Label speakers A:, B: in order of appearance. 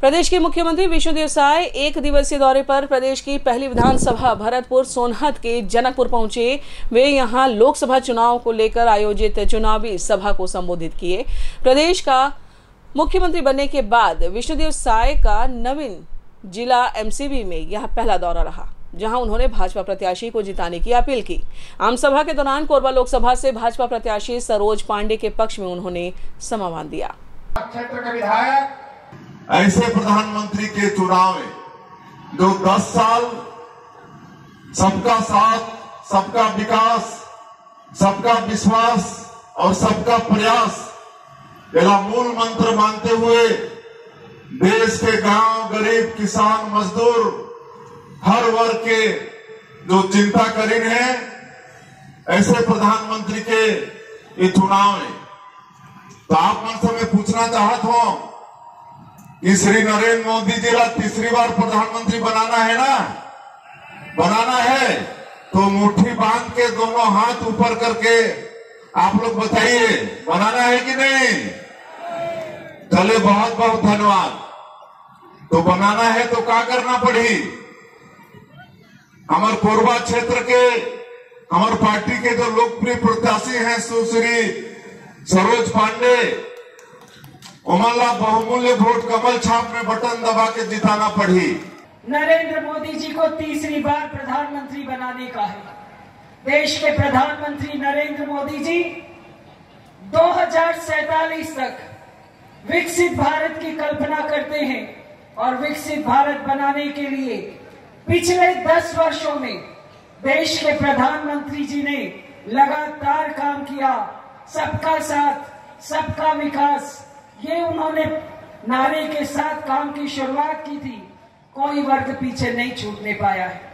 A: प्रदेश के मुख्यमंत्री विष्णुदेव साय एक दिवसीय दौरे पर प्रदेश की पहली विधानसभा भरतपुर सोनहत के जनकपुर पहुंचे। वे यहां लोकसभा चुनाव को लेकर आयोजित चुनावी सभा को संबोधित किए। प्रदेश का मुख्यमंत्री बनने के बाद विष्णुदेव साय का नवीन जिला एमसीबी में यह पहला दौरा रहा, जहां उन्होंने भाजपा प्रत्याशी को जिताने की अपील की। आम सभा के दौरान कोरबा लोकसभा से भाजपा प्रत्याशी सरोज पांडे के पक्ष में उन्होंने समावान दिया।
B: क्षेत्र के विधायक ऐसे प्रधानमंत्री के चुनाव में जो 10 साल सबका साथ, सबका विकास, सबका विश्वास और सबका प्रयास यह मूल मंत्र मानते हुए देश के गांव, गरीब, किसान, मजदूर हर वर्ग के जो चिंता करीन है, ऐसे प्रधानमंत्री के ये चुनाव में तो आप मन से मैं पूछना चाहता हूं कि श्री नरेंद्र मोदी जी का तीसरी बार प्रधानमंत्री बनाना है ना, बनाना है तो मुट्ठी बांध के दोनों हाथ ऊपर करके आप लोग बताइए, बनाना है कि नहीं? चले, बहुत बहुत धन्यवाद। तो बनाना है तो क्या करना पड़ी? हमारे कोरबा क्षेत्र के हमारे पार्टी के जो लोकप्रिय प्रत्याशी हैं सुश्री सरोज पांडे, उमला बहुमूल्य वोट कमल छाप में बटन दबा के जिताना पड़ी।
C: नरेंद्र मोदी जी को तीसरी बार प्रधानमंत्री बनाने का है। देश के प्रधानमंत्री नरेंद्र मोदी जी 2047 तक विकसित भारत की कल्पना करते हैं और विकसित भारत बनाने के लिए पिछले 10 वर्षों में देश के प्रधानमंत्री जी ने लगातार काम किया। सबका साथ, सबका विकास, ये उन्होंने नारे के साथ काम की शुरुआत की थी। कोई वर्ग पीछे नहीं छूटने पाया है।